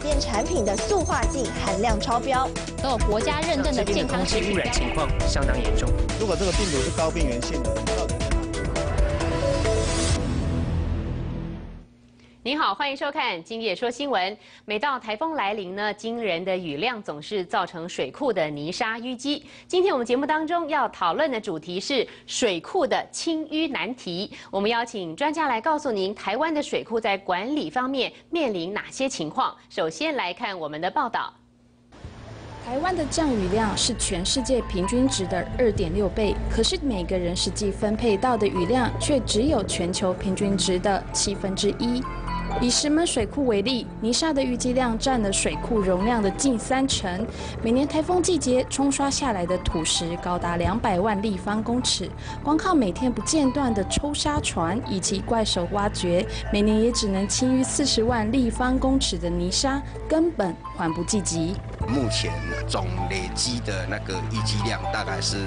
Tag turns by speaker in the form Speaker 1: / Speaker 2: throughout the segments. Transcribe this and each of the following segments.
Speaker 1: 件产品的塑化剂含量超标，
Speaker 2: 都有国家认证的健康
Speaker 3: 空气污染情况相当严重。
Speaker 4: 如果这个病毒是高病原性的，
Speaker 5: 您好，欢迎收看《今夜说新闻》。每到台风来临呢，惊人的雨量总是造成水库的泥沙淤积。今天我们节目当中要讨论的主题是水库的清淤难题。我们邀请专家来告诉您，台湾的水库在管理方面面临哪些情况。首先来看我们的报道。
Speaker 6: 台湾的降雨量是全世界平均值的2.6倍，可是每个人实际分配到的雨量却只有全球平均值的1/7。以石门水库为例，泥沙的淤积量占了水库容量的近30%。每年台风季节冲刷下来的土石高达200万立方公尺，光靠每天不间断的抽沙船以及怪手挖掘，每年也只能清淤40万立方公尺的泥沙，根本缓不济急。
Speaker 7: 目前总累积的那个淤积量大概是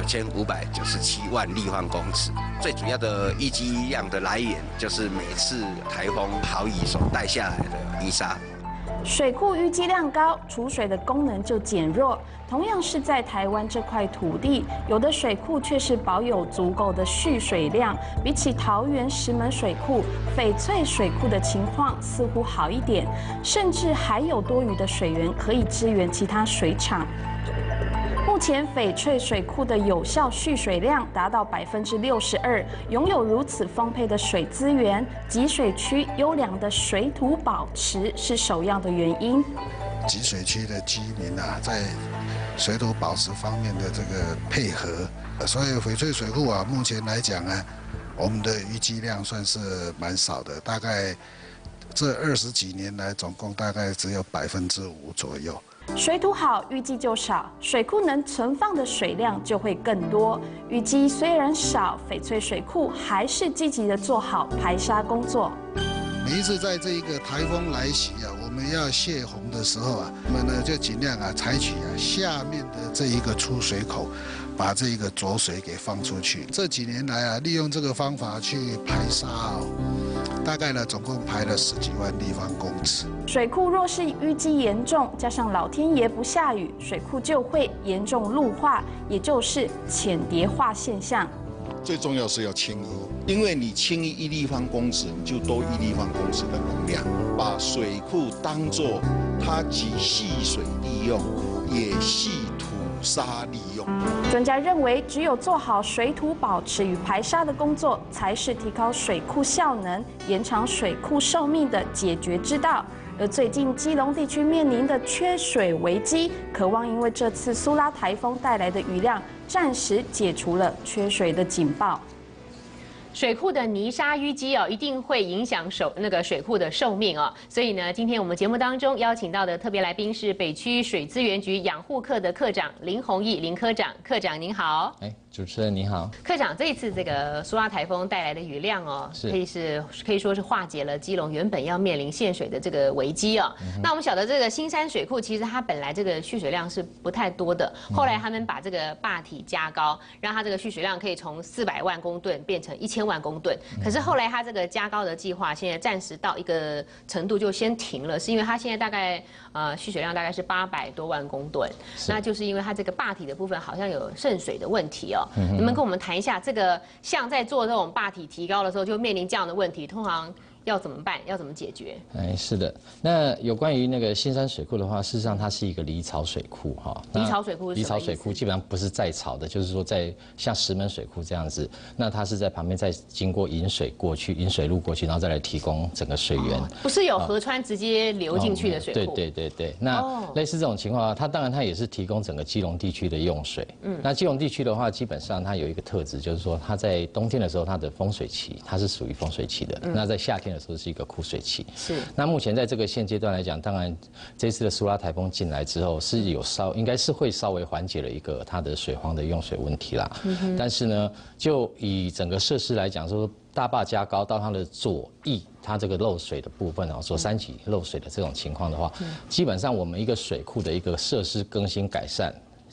Speaker 7: 9597万立方公尺。最主要的淤积量的来源就是每次台风豪雨所带下来的泥沙。
Speaker 6: 水库淤积量高，储水的功能就减弱。同样是在台湾这块土地，有的水库却是保有足够的蓄水量。比起桃园石门水库、翡翠水库的情况似乎好一点，甚至还有多余的水源可以支援其他水厂。目前翡翠水库的有效蓄水量达到62%，拥有如此丰沛的水资源，集水区优良的水土保持是首要的原因。
Speaker 8: 集水区的居民啊，在水土保持方面的这个配合，所以翡翠水库啊，目前来讲呢，我们的淤积量算是蛮少的，大概这20几年来，总共大概只有5%左右。
Speaker 6: 水土好，淤积就少，水库能存放的水量就会更多。淤积虽然少，翡翠水库还是积极的做好排沙工作。
Speaker 8: 每一次在这一个台风来袭啊，我们要泄洪的时候啊，我们呢就尽量啊采取下面的这一个出水口，把这一个浊水给放出去。这几年来啊，利用这个方法去排沙大概呢总共排了10几万立方公尺。
Speaker 6: 水库若是淤积严重，加上老天爷不下雨，水库就会严重陆化，也就是浅叠化现象。
Speaker 9: 最重要是要清淤，因为你清淤1立方公尺，你就多1立方公尺的容量。把水库当作它集细水利用，也系土沙利用。
Speaker 6: 专家认为，只有做好水土保持与排沙的工作，才是提高水库效能、延长水库寿命的解决之道。而最近基隆地区面临的缺水危机，渴望因为这次苏拉台风带来的雨量，暂时解除了缺水的警报。
Speaker 5: 水库的泥沙淤积一定会影响水库的寿命所以呢，今天我们节目当中邀请到的特别来宾是北区水资源局养护科的科长林宏毅林科长，科长您好。
Speaker 10: 主持人你好，
Speaker 5: 科长，这一次这个苏拉台风带来的雨量可以说是化解了基隆原本要面临限水的这个危机那我们晓得这个新山水库其实它本来这个蓄水量是不太多的，后来他们把这个坝体加高，让它这个蓄水量可以从400万公吨变成1000万公吨。可是后来它这个加高的计划现在暂时到一个程度就先停了，是因为它现在大概蓄水量大概是800多万公吨，那就是因为它这个坝体的部分好像有渗水的问题你们跟我们谈一下，这个像在做这种坝体提高的时候，就面临这样的问题，通常要怎么办？要怎么解决？
Speaker 10: 是的。那有关于那个新山水库的话，事实上它是一个离槽水库
Speaker 5: 离槽水库是什么意思？
Speaker 10: 离槽水库基本上不是在槽的，就是说在像石门水库这样子，那它是在旁边再经过引水过去，引水路过去，然后再来提供整个水源。
Speaker 5: 不是有河川直接流进去的水库？
Speaker 10: 对。那类似这种情况它当然它也是提供整个基隆地区的用水。那基隆地区的话，基本上它有一个特质，就是说它在冬天的时候，它的丰水期它是属于丰水期的。那在夏天的时候是一个枯水期。那目前在这个现阶段来讲，当然这次的苏拉台风进来之后，是应该是会稍微缓解了一个它的水荒的用水问题啦。但是呢，就以整个设施来讲，说大坝加高到它的左翼，它这个漏水的部分说3级漏水的这种情况的话，基本上我们一个水库的一个设施更新改善，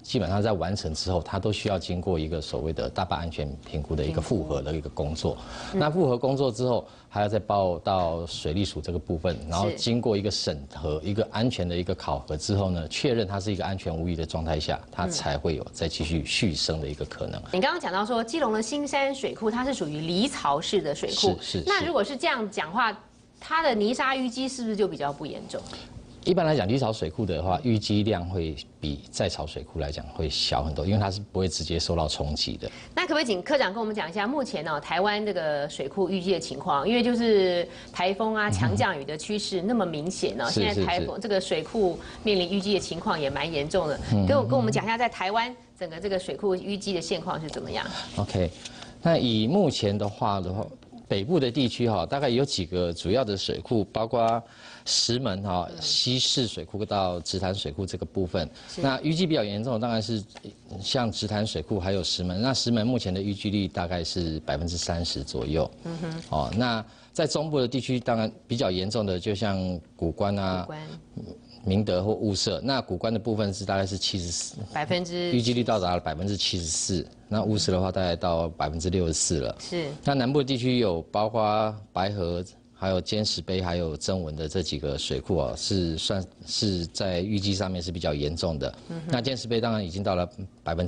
Speaker 10: 基本上在完成之后，它都需要经过一个所谓的大坝安全评估的一个复核的一个工作。那复核工作之后，还要再报到水利署这个部分，然后经过一个审核、一个安全的一个考核之后呢，确认它是一个安全无虞的状态下，它才会有再继续续生的一个可能。
Speaker 5: 你刚刚讲到说，基隆的新山水库它是属于离槽式的水库，
Speaker 10: 是。
Speaker 5: 那如果是这样讲话，它的泥沙淤积是不是就比较不严重？
Speaker 10: 一般来讲，离槽水库的话，淤积量会比在槽水库来讲会小很多，因为它是不会直接受到冲击的。
Speaker 5: 那可不可以请科长跟我们讲一下目前台湾这个水库淤积的情况？因为就是台风啊、强降雨的趋势那么明显呢，现在台风这个水库面临淤积的情况也蛮严重的。跟我们讲一下，在台湾整个这个水库淤积的现况是怎么样
Speaker 10: ？OK， 那以目前的话，北部的地区大概有几个主要的水库，包括石门西势水库到直潭水库这个部分。那淤积比较严重的当然是像直潭水库还有石门。那石门目前的淤积率大概是30%左右。那在中部的地区当然比较严重的，就像古关啊。明德或雾社，那古关的部分是大概是74%，淤积率到达了74%。那雾社的话，大概到64%了。是。那南部地区有包括白河、还有尖石碑、还有曾文的这几个水库是算是在淤积上面是比较严重的。那尖石碑当然已经到了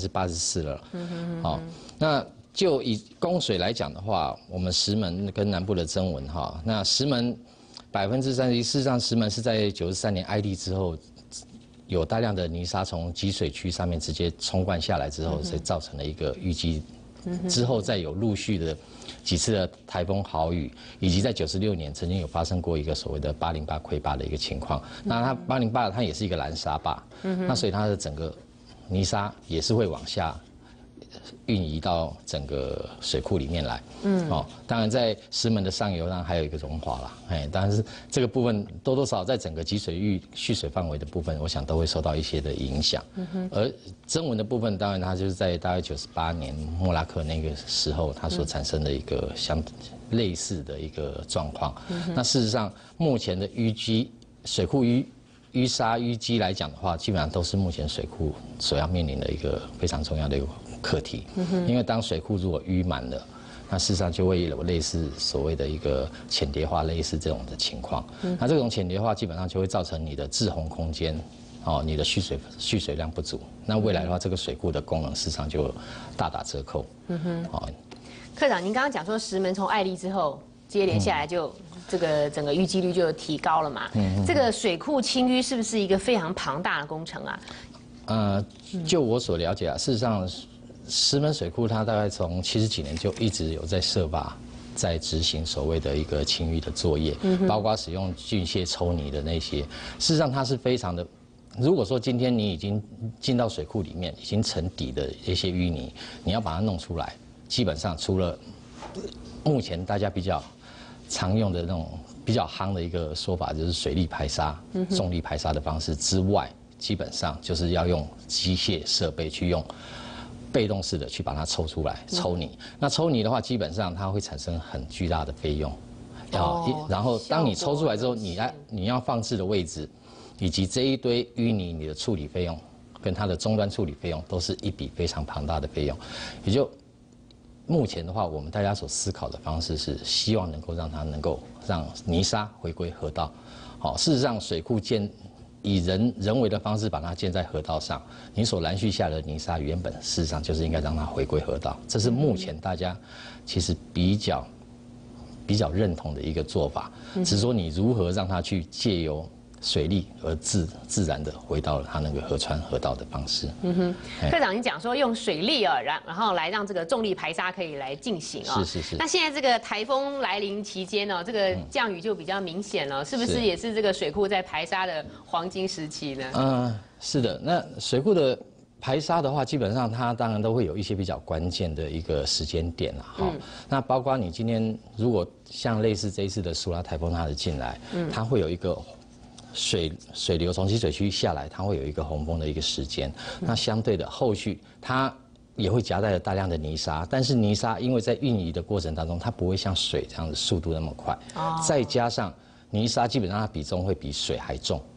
Speaker 10: 84%了。那就以供水来讲的话，我们石门跟南部的曾文那石门。31%，事实上石门是在93年哀地之后，有大量的泥沙从集水区上面直接冲灌下来之后，所以造成了一个淤积。之后再有陆续的几次的台风豪雨，以及在96年曾经有发生过一个所谓的808溃坝的一个情况。那它808它也是一个拦沙坝，那所以它的整个泥沙也是会往下。运移到整个水库里面来，当然在石门的上游呢还有一个溶化啦，当然是这个部分多多少少在整个集水域蓄水范围的部分，我想都会受到一些的影响。而曾文的部分，当然它就是在大概98年莫拉克那个时候，它所产生的一个类似的一个状况。那事实上，目前的淤积水库淤沙淤积来讲的话，基本上都是目前水库所要面临的一个非常重要的一个课题。因为当水库如果淤满了，那事实上就会有类似所谓的一个浅叠化，类似这种的情况。那这种浅叠化基本上就会造成你的滞洪空间，你的蓄水量不足。那未来的话，这个水库的功能事实上就大打折扣。
Speaker 5: 科长，您刚刚讲说石门从爱立之后，接连下来就这个整个淤积率就提高了嘛？这个水库清淤是不是一个非常庞大的工程啊？
Speaker 10: 就我所了解事实上石门水库它大概从70几年就一直有在设法在执行所谓的一个清淤的作业，包括使用菌屑抽泥的那些。事实上它是非常的。如果说今天你已经进到水库里面，已经沉底的一些淤泥，你要把它弄出来，基本上除了目前大家比较常用的那种比较夯的一个说法，就是水力排沙、重力排沙的方式之外，基本上就是要用机械设备去用被动式的去把它抽出来抽泥。那抽泥的话，基本上它会产生很巨大的费用。然后当你抽出来之后，你要放置的位置，以及这一堆淤泥你的处理费用跟它的终端处理费用，都是一笔非常庞大的费用。也就目前的话，我们大家所思考的方式是希望能够让泥沙回归河道。事实上水库以人为的方式把它建在河道上，你所拦蓄下的泥沙原本事实上就是应该让它回归河道，这是目前大家其实比较认同的一个做法。只是说你如何让它去借由水力而自然的回到了它那个河川河道的方式。
Speaker 5: 科长，你讲说用水力然后来让这个重力排沙可以来进行
Speaker 10: 是。
Speaker 5: 那现在这个台风来临期间这个降雨就比较明显了，是不是也是这个水库在排沙的黄金时期呢？
Speaker 10: 是的。那水库的排沙的话，基本上它当然都会有一些比较关键的一个时间点那包括你今天如果像类似这一次的苏拉台风它的进来，它会有一个水流从集水区下来，它会有一个洪峰的一个时间。那相对的后续它也会夹带了大量的泥沙，但是泥沙因为在运移的过程当中，它不会像水这样的速度那么快。再加上泥沙基本上它比重会比水还重，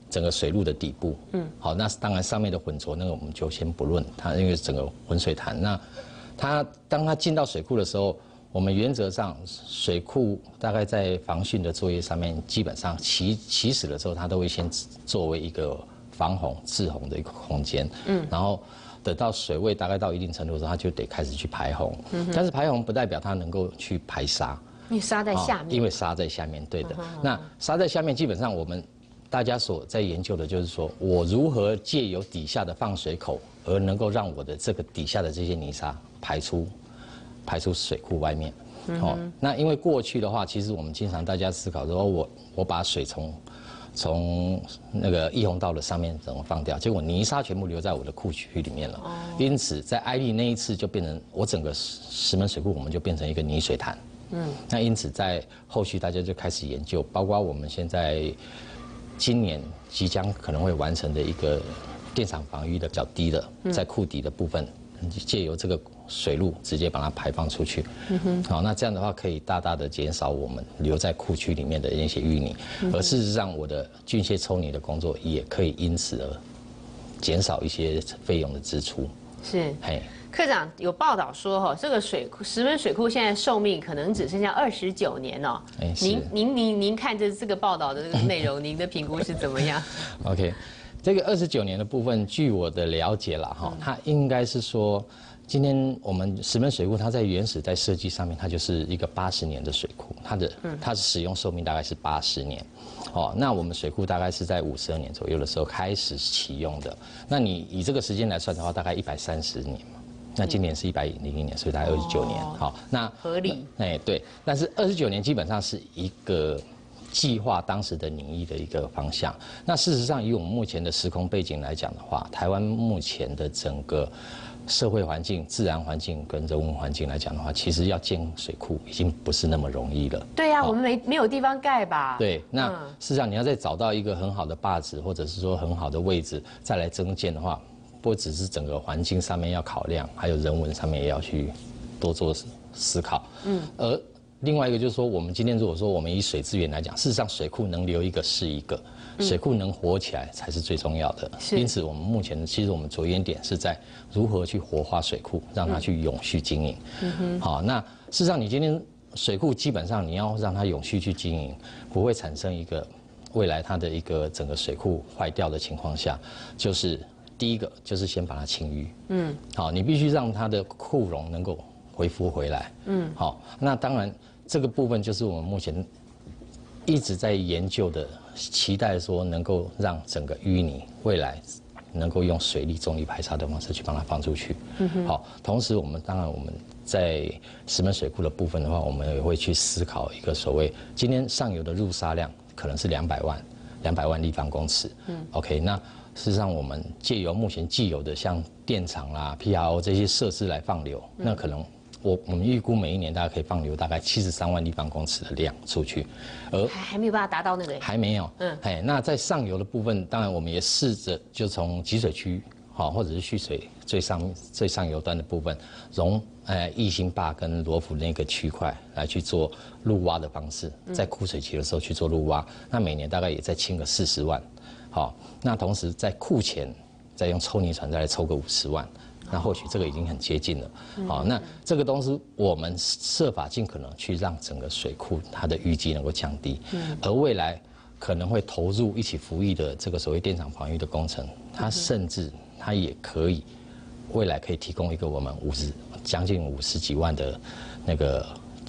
Speaker 10: 整个水路的底部。好，那当然上面的混浊那个我们就先不论，它因为整个浑水潭，那当它进到水库的时候，我们原则上水库大概在防汛的作业上面，基本上起始的时候，它都会先作为一个防洪、滞洪的一个空间。然后等到水位大概到一定程度的时候，它就得开始去排洪。但是排洪不代表它能够去排沙，
Speaker 5: 因为沙在下面。
Speaker 10: 因为沙在下面，对的。那沙在下面，基本上我们大家所在研究的就是说，我如何借由底下的放水口，而能够让我的这个底下的这些泥沙排出水库外面。那因为过去的话，其实我们经常大家思考说，我把水从那个溢洪道的上面怎么放掉，结果泥沙全部留在我的库区里面了。因此在埃利那一次就变成我整个石门水库，我们就变成一个泥水潭。那因此在后续大家就开始研究，包括我们现在今年即将可能会完成的一个电厂防御的比较低的，在库底的部分，借由这个水路直接把它排放出去。好，那这样的话可以大大的减少我们留在库区里面的那些淤泥，而事实上我的浚瀉抽泥的工作也可以因此而减少一些费用的支出。
Speaker 5: 是，科长有报道说，这个石门水库现在寿命可能只剩下29年哦。您看这个报道的这个内容，您的评估是怎么样
Speaker 10: ？OK， 这个29年的部分，据我的了解啦，它应该是说，今天我们石门水库它在原始在设计上面，它就是一个80年的水库，它的使用寿命大概是80年。那我们水库大概是在52年左右的时候开始启用的。那你以这个时间来算的话，大概130年嘛。那今年是101年，所以大概29年。好，那
Speaker 5: 合理。
Speaker 10: 对。但是29年基本上是一个计划当时的拟议的一个方向。那事实上，以我们目前的时空背景来讲的话，台湾目前的整个社会环境、自然环境跟人文环境来讲的话，其实要建水库已经不是那么容易了。
Speaker 5: 对呀，我们没有地方盖吧？
Speaker 10: 对，那事实上你要再找到一个很好的坝址，或者是说很好的位置再来增建的话，不只是整个环境上面要考量，还有人文上面也要去多做思考。而另外一个就是说，我们今天如果说我们以水资源来讲，事实上水库能留一个是一个，水库能活起来才是最重要的。因此，我们目前其实我们着眼点是在如何去活化水库，让它去永续经营。好，那事实上你今天水库基本上你要让它永续去经营，不会产生一个未来它的一个整个水库坏掉的情况下，就是第一个就是先把它清淤。好，你必须让它的库容能够恢复回来。好，那当然这个部分就是我们目前一直在研究的，期待说能够让整个淤泥未来能够用水力重力排沙的方式去帮它放出去。好，同时我们在石门水库的部分的话，我们也会去思考一个所谓今天上游的入沙量可能是200万立方公尺。OK， 那事实上我们借由目前既有的像电厂啦、PRO 这些设施来放流，那可能我们预估每一年大概可以放流大概73万立方公尺的量出去，而
Speaker 5: 还没有办法达到那个，
Speaker 10: 还没有。那在上游的部分，当然我们也试着就从集水区，或者是蓄水最上游端的部分，义兴坝跟罗浮那个区块来去做陆挖的方式，在枯水期的时候去做陆挖，那每年大概也在清个40万。好，那同时在库前再用抽泥船再来抽个50万。那或许这个已经很接近了。好，那这个东西我们设法尽可能去让整个水库它的淤积能够降低。而未来可能会投入一起服役的这个所谓电厂防御的工程，它甚至它也可以未来可以提供一个我们将近50几万的那个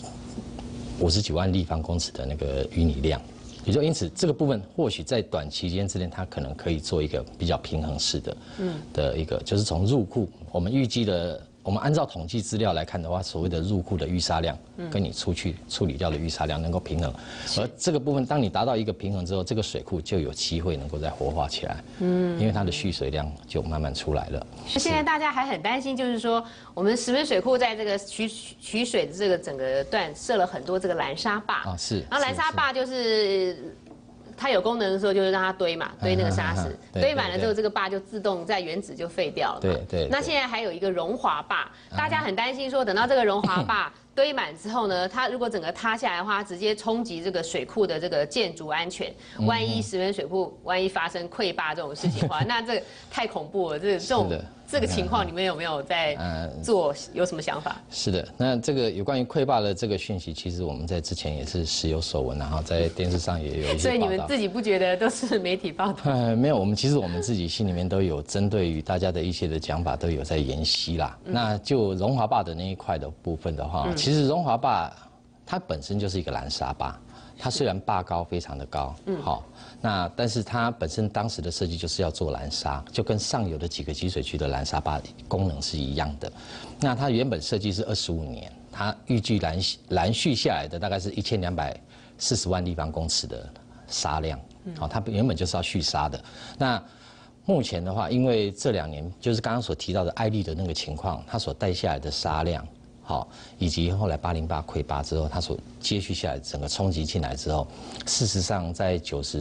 Speaker 10: 50几万立方公尺的那个淤泥量。也就因此，这个部分或许在短期间之内，它可能可以做一个比较平衡式的一个，就是从入库，我们预计的，我们按照统计资料来看的话，所谓的入库的淤沙量，跟你出去处理掉的淤沙量能够平衡，而这个部分，当你达到一个平衡之后，这个水库就有机会能够再活化起来，因为它的蓄水量就慢慢出来了。
Speaker 5: 现在大家还很担心，就是说我们石门水库在这个取水的这个整个段设了很多这个拦沙坝然后拦沙坝就是它有功能的时候，就是让它堆嘛，堆那个沙石，堆满了之后，这个坝就自动在原址就废掉了嘛。
Speaker 10: 对。
Speaker 5: 那现在还有一个溶滑坝，大家很担心说，等到这个溶滑坝堆满之后呢，它如果整个塌下来的话，直接冲击这个水库的这个建筑安全。万一石门水库万一发生溃坝这种事情的话，那这太恐怖了。这个情况，你们有没有在做？有什么想法？
Speaker 10: 是的，那这个有关于溃坝的这个讯息，其实我们在之前也是时有所闻，然后在电视上也有一些报道。
Speaker 5: 所以你们自己不觉得都是媒体报道？
Speaker 10: 没有，我们自己心里面都有针对于大家的一些的讲法都有在研析啦。那就荣华坝的那一块的部分的话，其实荣华坝它本身就是一个拦沙坝。它虽然坝高非常的高，好，那但是它本身当时的设计就是要做拦沙，就跟上游的几个集水区的拦沙坝功能是一样的。那它原本设计是25年，它预计拦蓄下来的大概是1240万立方公尺的沙量，好，它原本就是要蓄沙的。那目前的话，因为这2年就是刚刚所提到的爱丽的那个情况，它所带下来的沙量。好，以及后来80坝溃坝之后，它所接续下来整个冲击进来之后，事实上在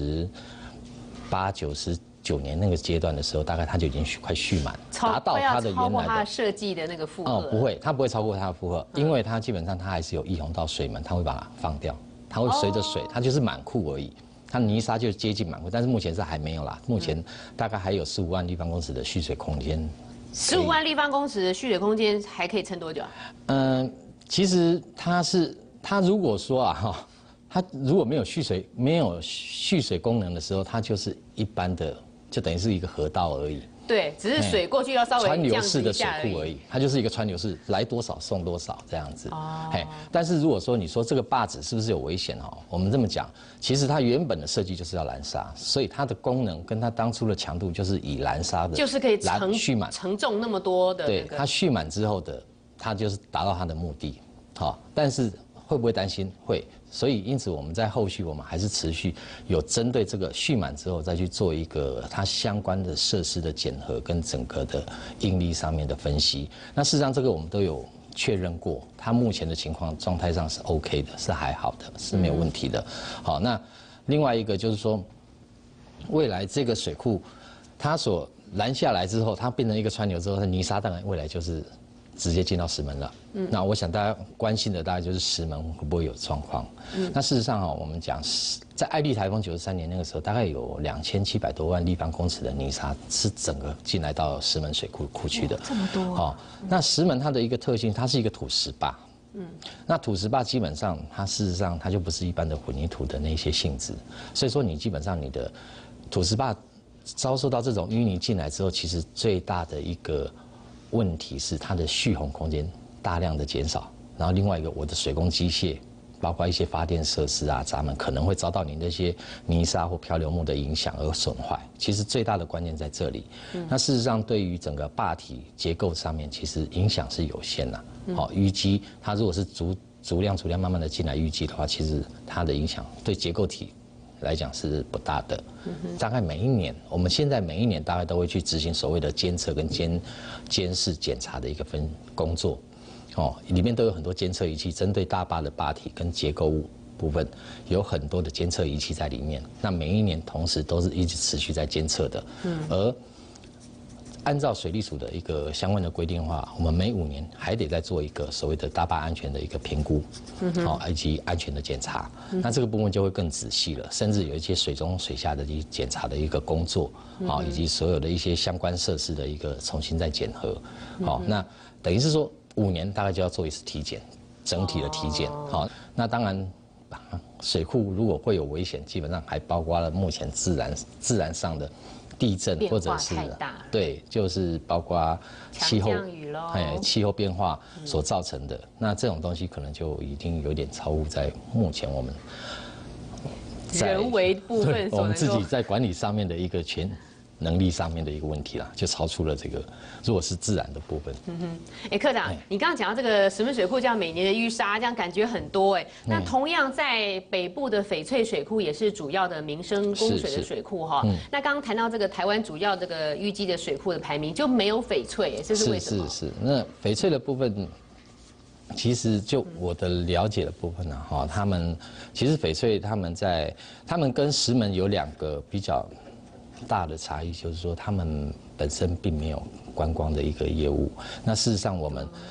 Speaker 10: 98、99年那个阶段的时候，大概它就已经快蓄满，达到它的原来
Speaker 5: 它设计的那个负荷。
Speaker 10: 不会，它不会超过它的负荷，因为它基本上它还是有溢洪到水门，它会把它放掉，它会随着水，它就是满库而已。它泥沙就接近满库，但是目前是还没有啦，目前大概还有15万立方公尺的蓄水空间。
Speaker 5: 15万立方公尺的蓄水空间还可以撑多久啊？
Speaker 10: 其实它如果说啊它如果没有蓄水功能的时候，它就是一般的，就等于是一个河道而已。
Speaker 5: 对，只是水过去要稍微
Speaker 10: 川流式的水库而已，它就是一个川流式，来多少送多少这样子。但是如果说你说这个坝子是不是有危险哦？我们这么讲，其实它原本的设计就是要拦沙，所以它的功能跟它当初的强度就是以拦沙的，
Speaker 5: 就是可以
Speaker 10: 蓄满
Speaker 5: 承重那么多的。
Speaker 10: 对，它蓄满之后的，它就是达到它的目的。好，但是会不会担心？会。所以，因此我们在后续我们还是持续有针对这个蓄满之后，再去做一个它相关的设施的检核跟整个的应力上面的分析。那事实上，这个我们都有确认过，它目前的情况状态上是 OK 的，是还好的，是没有问题的。好，那另外一个就是说，未来这个水库它所拦下来之后，它变成一个川流之后，它泥沙当然未来就是直接进到石门了。那我想大家关心的大概就是石门会不会有状况。那事实上我们讲在爱丽台风93年那个时候，大概有2700多万立方公尺的泥沙是整个进来到石门水库库区的。
Speaker 6: 这么多。
Speaker 10: 那石门它的一个特性，它是一个土石坝。那土石坝基本上它事实上它就不是一般的混凝土的那些性质，所以说你基本上你的土石坝遭受到这种淤泥进来之后，其实最大的一个问题是它的蓄洪空间大量的减少，然后另外一个我的水工机械，包括一些发电设施啊闸门可能会遭到你那些泥沙或漂流木的影响而损坏。其实最大的关键在这里。那事实上对于整个坝体结构上面，其实影响是有限的。淤积它如果是逐量慢慢的进来淤积的话，其实它的影响对结构体来讲是不大的。大概我们现在每一年大概都会去执行所谓的监测跟监视检查的一个工作，里面都有很多监测仪器，针对大坝的坝体跟结构物部分有很多的监测仪器在里面。那每一年同时都是一直持续在监测的。而按照水利署的一个相关的规定的话，我们每5年还得再做一个所谓的大坝安全的一个评估，以及安全的检查。那这个部分就会更仔细了，甚至有一些水中水下的一检查的一个工作，以及所有的一些相关设施的一个重新再检核。那等于是说5年大概就要做一次体检，整体的体检。那当然水库如果会有危险，基本上还包括了目前自然上的地震或者是对，就是包括气候变化所造成的。那这种东西可能就已经有点超乎在目前我们
Speaker 5: 人为部分
Speaker 10: 我们自己在管理上面的一个能力上面的一个问题啦，就超出了这个如果是自然的部分。
Speaker 5: 科长，你刚刚讲到这个石门水库，这样每年的淤沙，这样感觉很多那同样在北部的翡翠水库也是主要的民生供水的水库哈。那刚刚谈到这个台湾主要这个淤积的水库的排名就没有翡翠，这是为什么？
Speaker 10: 是。那翡翠的部分，其实就我的了解的部分呢，他们其实翡翠他们跟石门有2个比较大的差异，就是说他们本身并没有观光的一个业务。那事实上我们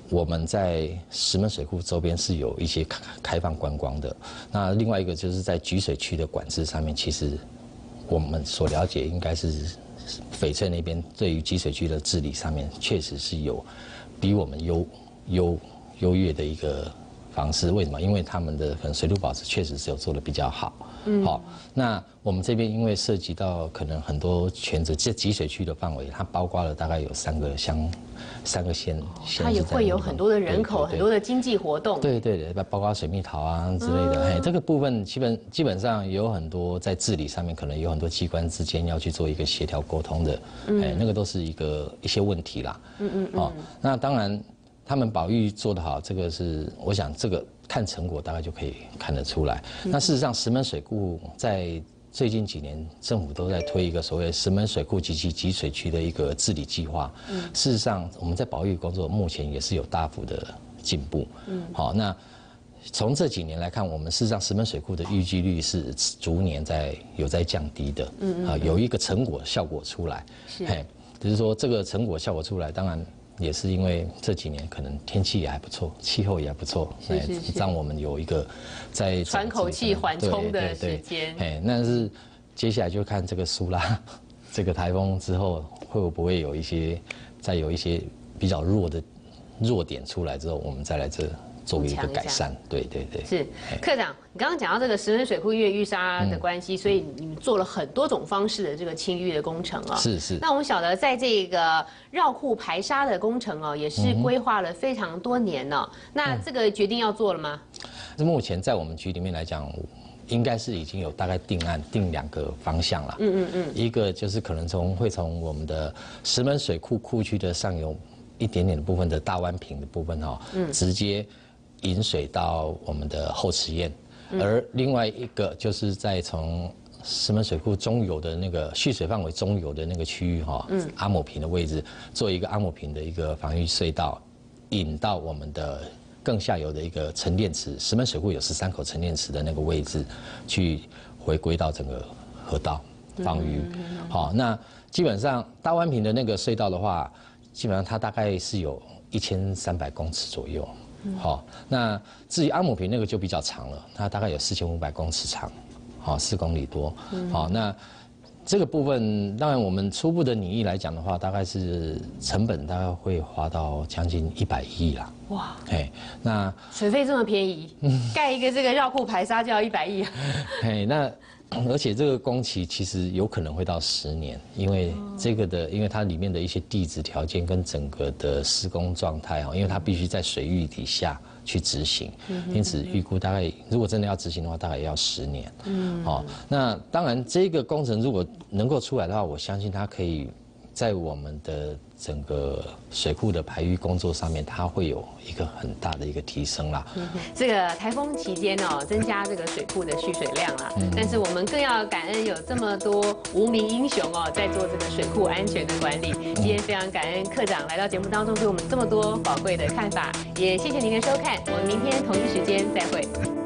Speaker 10: 我们在石门水库周边是有一些开放观光的。那另外一个就是在集水区的管制上面，其实我们所了解应该是翡翠那边对于集水区的治理上面，确实是有比我们优越的一个方式。为什么？因为他们的可能水土保持确实是有做得比较好。好，那我们这边因为涉及到可能很多权责，这集水区的范围，它包括了大概有3个县，
Speaker 5: 它也会有很多的人口，很多的经济活动。
Speaker 10: 对，包括水蜜桃啊之类的。这个部分基本上有很多在治理上面，可能有很多机关之间要去做一个协调沟通的。那个都是一些问题啦。那当然他们保育做得好，这个是我想这个。看成果大概就可以看得出来。那事实上，石门水库在最近几年，政府都在推一个所谓石门水库及其集水区的一个治理计划。事实上，我们在保育工作目前也是有大幅的进步。好，那从这几年来看，我们事实上石门水库的淤积率是逐年有在降低的。有一个成果效果出来。只是说这个成果效果出来，当然。也是因为这几年可能天气也还不错，气候也还不错，让我们有一个在
Speaker 5: 喘口气、缓冲的时间。
Speaker 10: 那是接下来就看这个苏拉这个台风之后会不会有一些比较弱点出来之后，我们再来做一个改善。对。
Speaker 5: 是科长，你刚刚讲到这个石门水库因为淤沙的关系，所以你们做了很多种方式的这个清淤的工程啊。
Speaker 10: 是。
Speaker 5: 那我们晓得，在这个绕库排沙的工程哦，也是规划了非常多年呢。那这个决定要做了吗？
Speaker 10: 目前在我们局里面来讲，应该是已经有大概定2个方向了。一个就是可能会从我们的石门水库库区的上游一点点的部分的大湾坪的部分直接引水到我们的后池堰，而另外一个就是在从石门水库中游的那个蓄水范围中游的那个区域阿姆坪的位置，做一个阿姆坪的一个防御隧道，引到我们的更下游的一个沉淀池，石门水库有13口沉淀池的那个位置，去回归到整个河道放鱼。好，那基本上大湾坪的那个隧道的话，基本上它大概是有1300公尺左右。好，那至于阿姆坪那个就比较长了，它大概有4500公尺长，好，4公里多。好，那这个部分当然我们初步的拟议来讲的话，大概是成本大概会花到将近100亿啦。哇，那
Speaker 5: 水费这么便宜，盖一个这个绕库排沙就要100亿啊。
Speaker 10: 那而且这个工期其实有可能会到10年，因为因为它里面的一些地质条件跟整个的施工状态因为它必须在水域底下去执行，因此预估大概如果真的要执行的话，大概也要10年。那当然这个工程如果能够出来的话，我相信它可以在我们的整个水库的排淤工作上面，它会有一个很大的一个提升啦。
Speaker 5: 这个台风期间增加这个水库的蓄水量啦。但是我们更要感恩有这么多无名英雄在做这个水库安全的管理。今天非常感恩科长来到节目当中，给我们这么多宝贵的看法，也谢谢您的收看，我们明天同一时间再会。